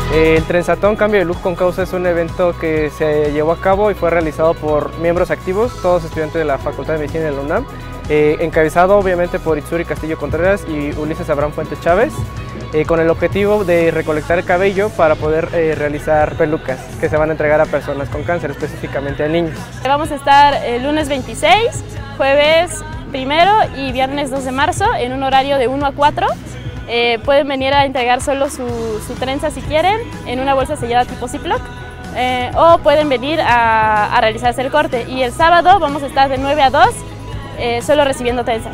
El Trenzatón Cambio de Look con Causa es un evento que se llevó a cabo y fue realizado por miembros activos, todos estudiantes de la Facultad de Medicina de la UNAM, encabezado obviamente por Itsuri Castillo Contreras y Ulises Abraham Fuentes Chávez, con el objetivo de recolectar el cabello para poder realizar pelucas que se van a entregar a personas con cáncer, específicamente a niños. Vamos a estar el lunes 26, jueves 1 y viernes 2 de marzo en un horario de 1 a 4. Pueden venir a entregar solo su trenza si quieren, en una bolsa sellada tipo Ziploc, o pueden venir a realizarse el corte. Y el sábado vamos a estar de 9 a 2, solo recibiendo trenzas.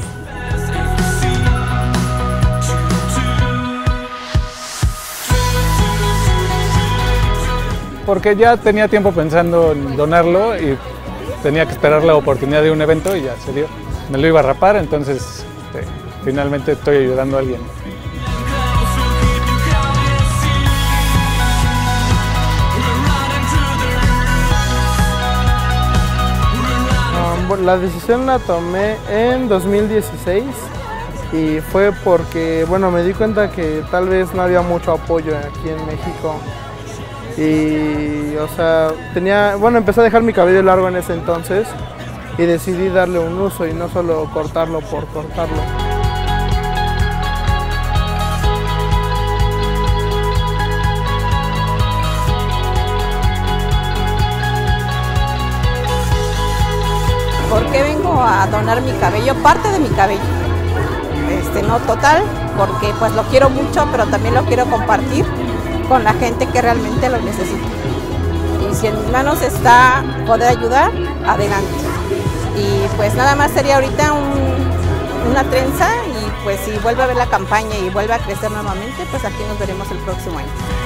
Porque ya tenía tiempo pensando en donarlo y tenía que esperar la oportunidad de un evento y ya se dio. Me lo iba a rapar, entonces finalmente estoy ayudando a alguien. La decisión la tomé en 2016 y fue porque, bueno, me di cuenta que tal vez no había mucho apoyo aquí en México y, o sea, empecé a dejar mi cabello largo en ese entonces y decidí darle un uso y no solo cortarlo por cortarlo. ¿Por qué vengo a donar mi cabello? Parte de mi cabello, no total, porque pues lo quiero mucho, pero también lo quiero compartir con la gente que realmente lo necesita. Y si en mis manos está poder ayudar, adelante. Y pues nada más sería ahorita una trenza y pues si vuelve a ver la campaña y vuelve a crecer nuevamente, pues aquí nos veremos el próximo año.